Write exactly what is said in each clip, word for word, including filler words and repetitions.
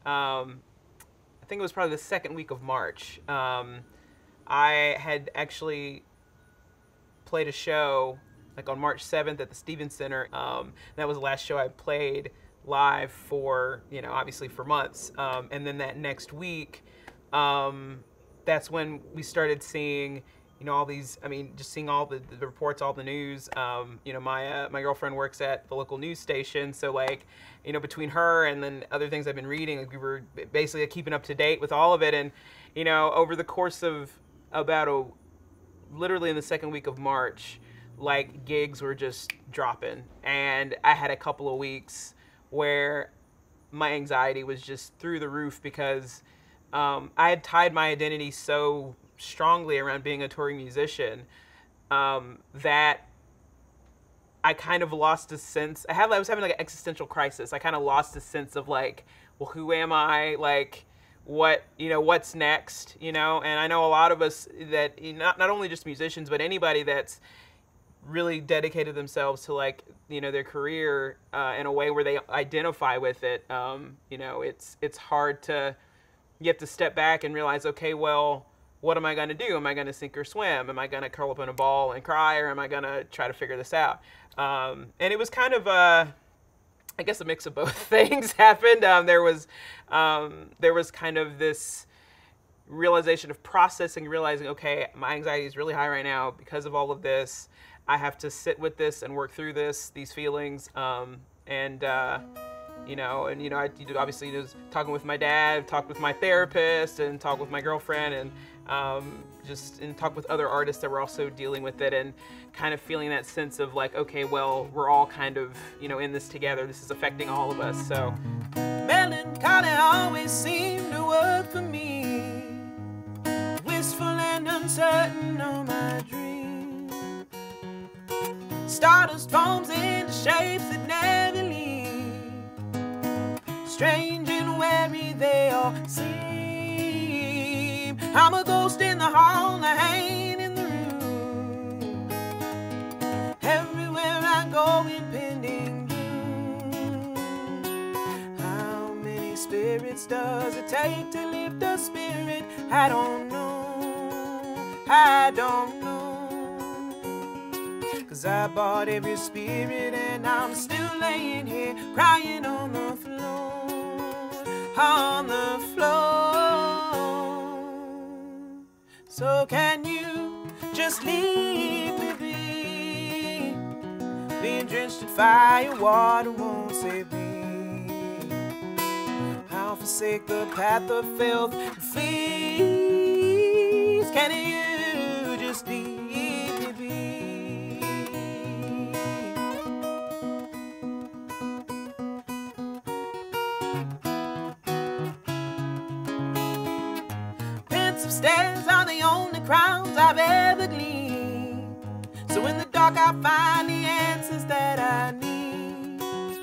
um, I think it was probably the second week of March. Um, I had actually played a show like on March seventh at the Stevens Center. Um, that was the last show I played live for, you know, obviously for months. Um, and then that next week, um, that's when we started seeing, you know, all these, I mean, just seeing all the, the reports, all the news. Um, you know, my uh, my girlfriend works at the local news station, so like, you know, between her and then other things I've been reading, like we were basically keeping up to date with all of it. And, you know, over the course of about a, literally in the second week of March, like gigs were just dropping. And I had a couple of weeks where my anxiety was just through the roof because um, I had tied my identity so strongly around being a touring musician um, that I kind of lost a sense. I have I was having like an existential crisis. I kind of lost a sense of like, well, who am I? Like, what, you know, what's next? You know, and I know a lot of us that not not only just musicians, but anybody that's really dedicated themselves to like, you know, their career uh, in a way where they identify with it. Um, you know, it's it's hard to, you have to step back and realize, okay, well, what am I going to do? Am I going to sink or swim? Am I going to curl up in a ball and cry, or am I going to try to figure this out? Um, and it was kind of a, I guess a mix of both things happened. Um, there was, um, there was kind of this realization of processing, realizing, okay, my anxiety is really high right now because of all of this. I have to sit with this and work through this, these feelings, um, and uh, you know, and you know, I obviously was talking with my dad, talked with my therapist, and talked with my girlfriend, and um, just and talked with other artists that were also dealing with it, and kind of feeling that sense of like, okay, well, we're all kind of, you know, in this together. This is affecting all of us. So melancholy always seemed to work for me. Wistful and uncertain are my dreams. Stardust forms into shapes that never leave. Strange and wary they all seem. I'm a ghost in the hall, I ain't in the room. Everywhere I go, impending doom. How many spirits does it take to lift a spirit? I don't know, I don't know. Cause I bought every spirit and I'm still laying here crying on the floor, on the floor. So can you just leave me be? Being drenched in fire, water won't save me. I'll forsake the path of filth and fleas. Can you just leave me be? Stairs are the only crowns I've ever gleaned. So in the dark I find the answers that I need.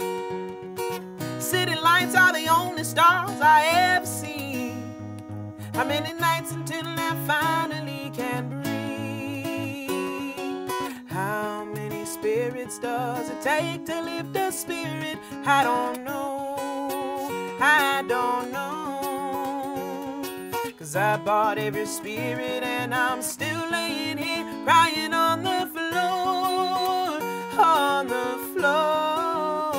City lights are the only stars I ever see. How many nights until I finally can breathe? How many spirits does it take to lift a spirit? I don't know, I don't know. Cause I bought every spirit and I'm still laying here crying on the floor, on the floor.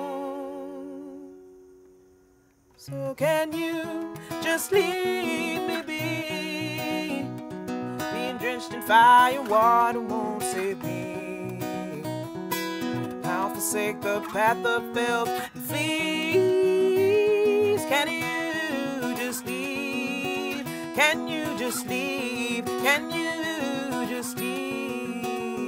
So can you just leave me be? Being drenched in fire, water won't save me. I'll forsake the path of filth and fleas. Can you just leave? Can you just leave? Can you just leave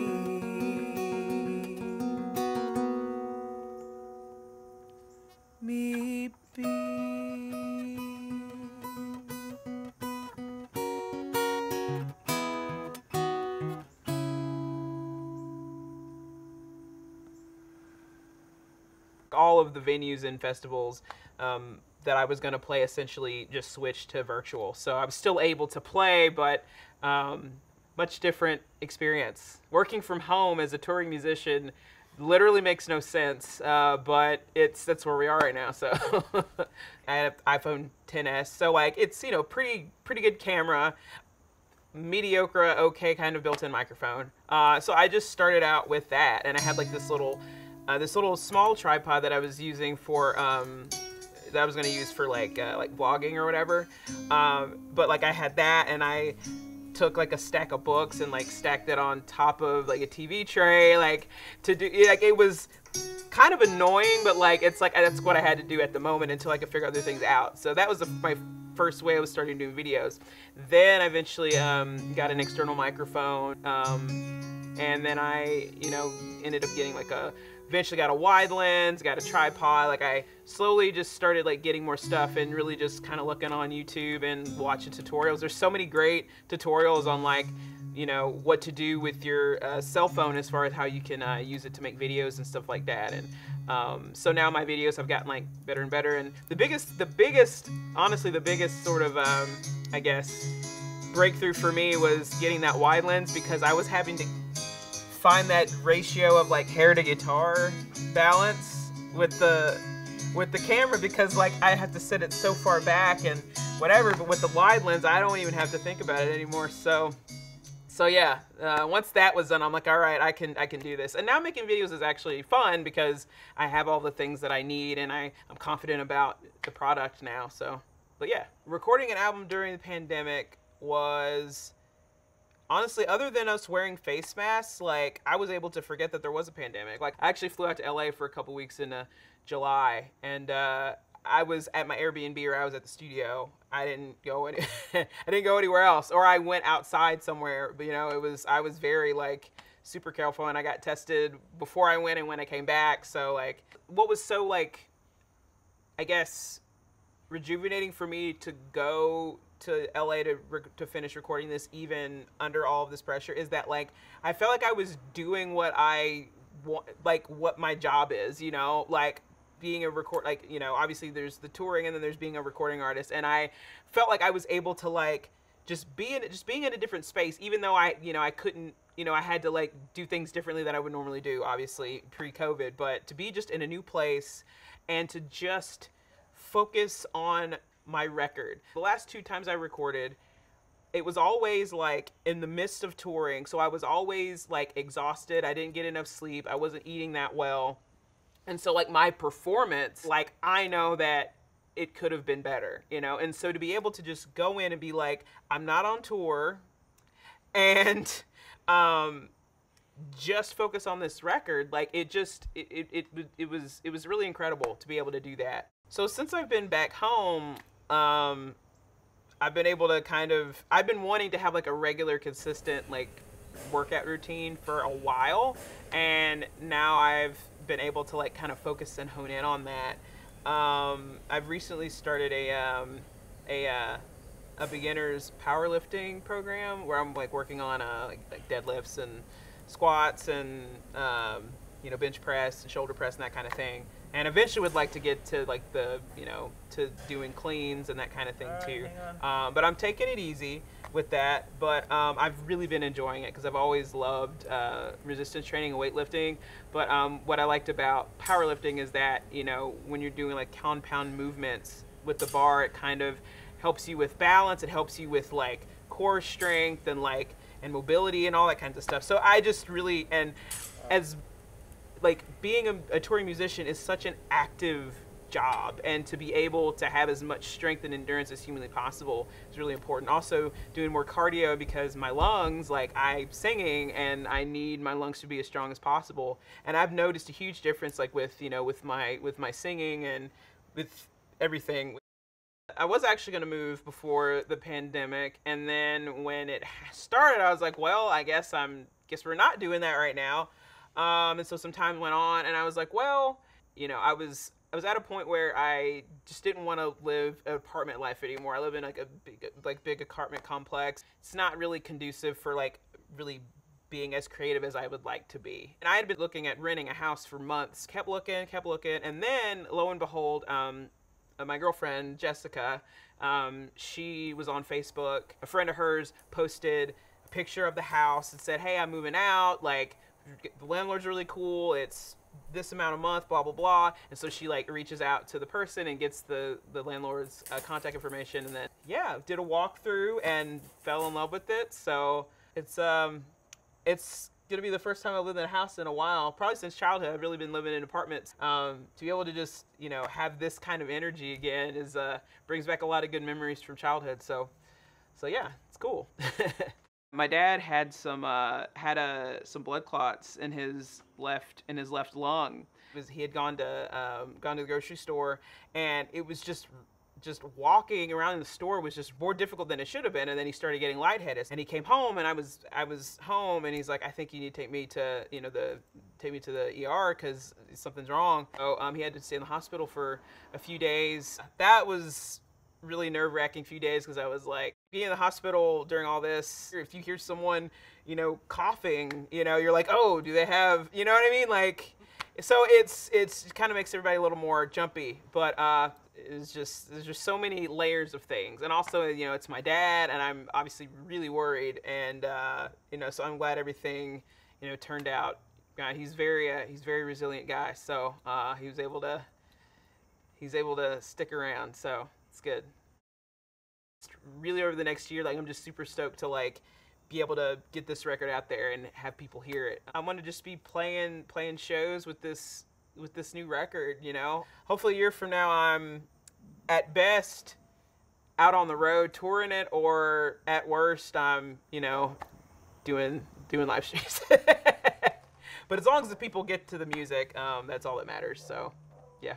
me be? All of the venues and festivals um, that I was going to play essentially just switched to virtual. So I was still able to play, but um, much different experience. Working from home as a touring musician literally makes no sense, uh, but it's that's where we are right now. So I have iPhone ten S, so like it's, you know, pretty pretty good camera, mediocre, okay kind of built-in microphone. Uh, so I just started out with that, and I had like this little uh, this little small tripod that I was using for um, that I was gonna use for like uh, like vlogging or whatever. Um, but like I had that, and I took like a stack of books and like stacked it on top of like a T V tray, like to do like it was kind of annoying, but like it's like that's what I had to do at the moment until I could figure other things out. So that was the, my first way I was starting doing videos. Then I eventually um, got an external microphone, um, and then I, you know, ended up getting like a eventually got a wide lens, got a tripod. Like I slowly just started like getting more stuff and really just kind of looking on YouTube and watching tutorials. There's so many great tutorials on like, you know, what to do with your uh, cell phone as far as how you can uh, use it to make videos and stuff like that. And um, so now my videos have gotten like better and better. And the biggest, the biggest, honestly, the biggest sort of, um, I guess, breakthrough for me was getting that wide lens, because I was having to find that ratio of like hair to guitar balance with the with the camera, because like I have to set it so far back and whatever, but with the wide lens I don't even have to think about it anymore. So so yeah, uh, once that was done, I'm like, all right, I can I can do this. And now making videos is actually fun because I have all the things that I need, and I, I'm confident about the product now. So but yeah, recording an album during the pandemic was, honestly, other than us wearing face masks, like, I was able to forget that there was a pandemic. Like, I actually flew out to L A for a couple weeks in uh, July, and uh, I was at my Airbnb, or I was at the studio. I didn't go any I didn't go anywhere else, or I went outside somewhere. But you know, it was I was very like super careful, and I got tested before I went and when I came back. So like, what was so like, I guess, rejuvenating for me to go to L A to to finish recording this, even under all of this pressure, is that like I felt like I was doing what I want, like what my job is, you know, like being a record, like, you know, obviously there's the touring and then there's being a recording artist, and I felt like I was able to like just be in just being in a different space, even though I, you know, I couldn't, you know, I had to like do things differently than I would normally do, obviously pre-COVID, but to be just in a new place and to just focus on my record. The last two times I recorded, it was always like in the midst of touring, so I was always like exhausted. I didn't get enough sleep. I wasn't eating that well. And so like my performance, like I know that it could have been better, you know? And so to be able to just go in and be like, I'm not on tour, and um, just focus on this record, like it just, it, it, it, it was, it was really incredible to be able to do that. So since I've been back home, um, I've been able to kind of, I've been wanting to have like a regular, consistent like workout routine for a while, and now I've been able to like kind of focus and hone in on that. Um, I've recently started a, um, a, uh, a beginner's powerlifting program where I'm like working on uh, like, like deadlifts and squats and um, you know, bench press and shoulder press and that kind of thing. And eventually would like to get to like the, you know, to doing cleans and that kind of thing too. Um, but I'm taking it easy with that. But um, I've really been enjoying it because I've always loved uh, resistance training and weightlifting. But um, what I liked about powerlifting is that, you know, when you're doing like compound movements with the bar, it kind of helps you with balance. It helps you with like core strength and like and mobility and all that kinds of stuff. So I just really, and as like being a, a touring musician is such an active job, and to be able to have as much strength and endurance as humanly possible is really important. Also doing more cardio because my lungs, like I'm singing and I need my lungs to be as strong as possible. And I've noticed a huge difference like with, you know, with my, with my singing and with everything. I was actually going to move before the pandemic, and then when it started, I was like, well, I guess I'm, guess we're not doing that right now. Um, and so some time went on, and I was like, well, you know, I was, I was at a point where I just didn't want to live an apartment life anymore. I live in like a big, like big apartment complex. It's not really conducive for like really being as creative as I would like to be. And I had been looking at renting a house for months, kept looking, kept looking. And then lo and behold, um, my girlfriend, Jessica, um, she was on Facebook. A friend of hers posted a picture of the house and said, hey, I'm moving out. Like, the landlord's really cool. It's this amount a month, blah, blah, blah. And so she like reaches out to the person and gets the, the landlord's uh, contact information. And then, yeah, did a walkthrough and fell in love with it. So it's, um, it's going to be the first time I've lived in a house in a while, probably since childhood. I've really been living in apartments. Um, to be able to just, you know, have this kind of energy again is, uh, brings back a lot of good memories from childhood. So, so yeah, it's cool. My dad had some uh, had a some blood clots in his left in his left lung. It was, he had gone to um, gone to the grocery store, and it was just just walking around in the store was just more difficult than it should have been. And then he started getting lightheaded, and he came home, and I was I was home, and he's like, I think you need to take me to you know the take me to the E R because something's wrong. So um, he had to stay in the hospital for a few days. That was really nerve-wracking few days because I was like, being in the hospital during all this, if you hear someone, you know, coughing, you know, you're like, oh, do they have, you know what I mean? Like, so it's, it's it kind of makes everybody a little more jumpy, but uh, it's just, there's just so many layers of things. And also, you know, it's my dad, and I'm obviously really worried. And, uh, you know, so I'm glad everything, you know, turned out. Uh, he's very, uh, he's a very resilient guy. So uh, he was able to, he's able to stick around. So it's good. Really over the next year, like I'm just super stoked to like be able to get this record out there and have people hear it. I want to just be playing playing shows with this with this new record, you know. Hopefully a year from now I'm at best out on the road touring it, or at worst I'm, you know, doing doing live streams. But as long as the people get to the music, um, that's all that matters. So yeah.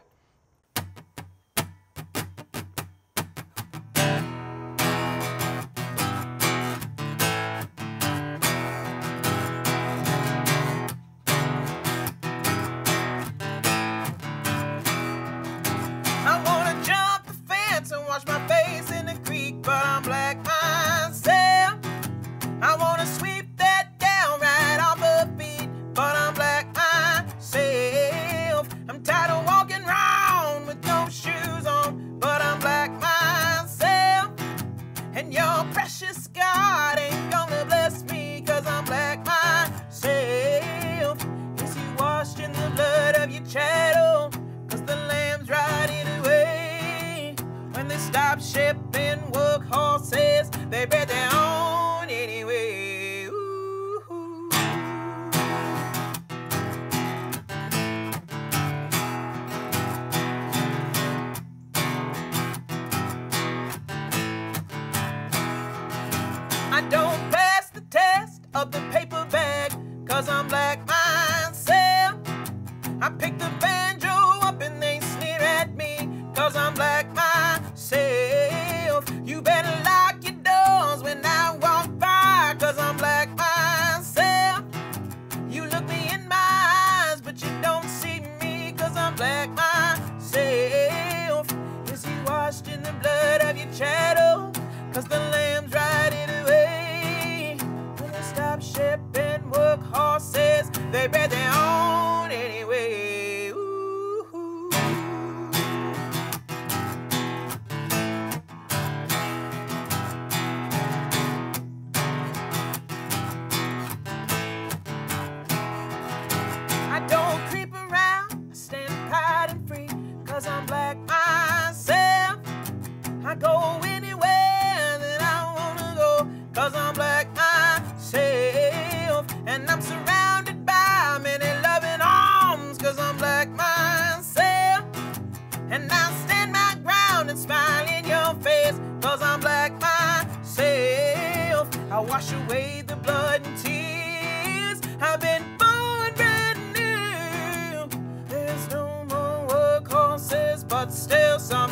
Still some